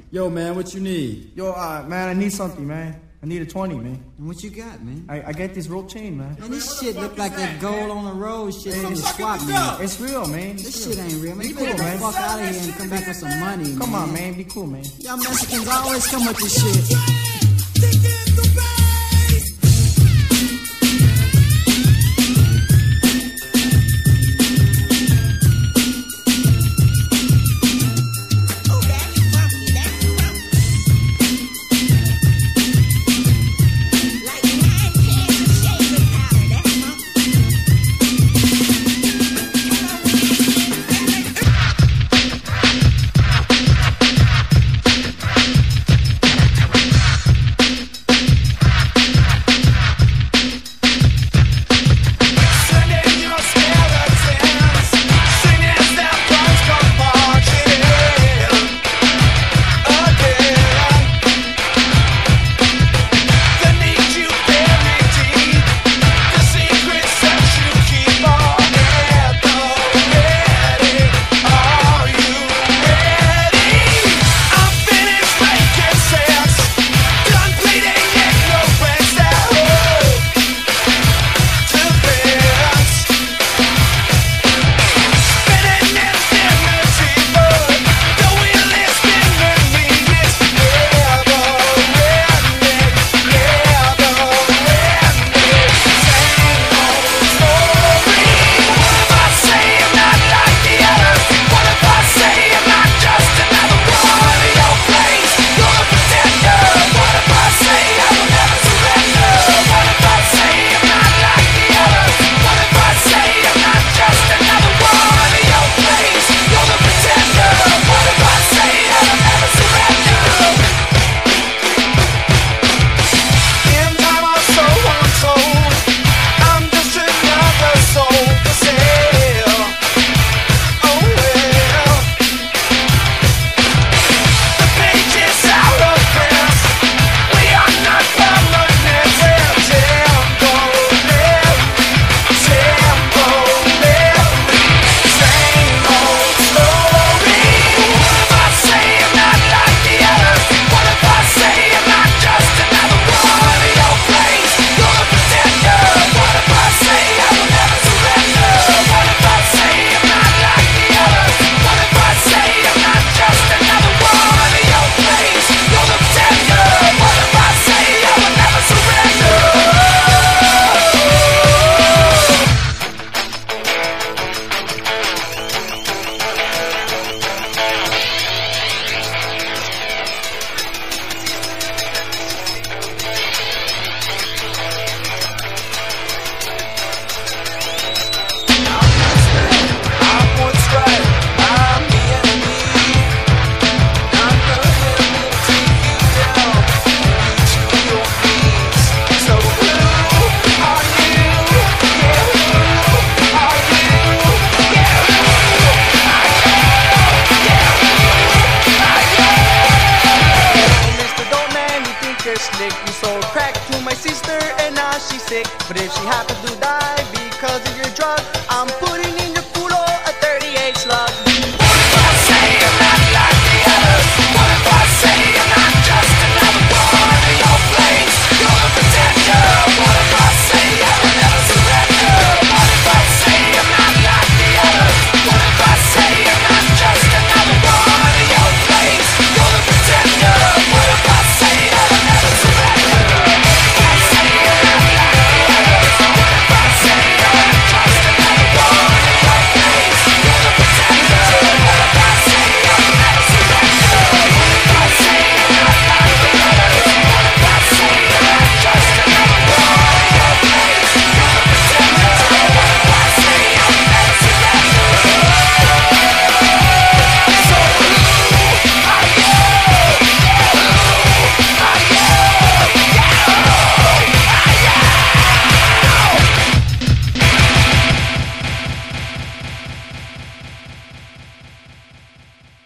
Yo, man, what you need? Yo, man, I need something, man. I need a 20, man. What you got, man? I got this rope chain, man. Man, this shit look like that gold on the road shit from the swap meet. It's real, man. This shit ain't real, man. You Be better cool, get the man. fuck out of here and come back with some money, man. Come on, man. Be cool, man. Y'all Mexicans always come with this shit. Slick. You sold crack to my sister and now she's sick. But if she happens to die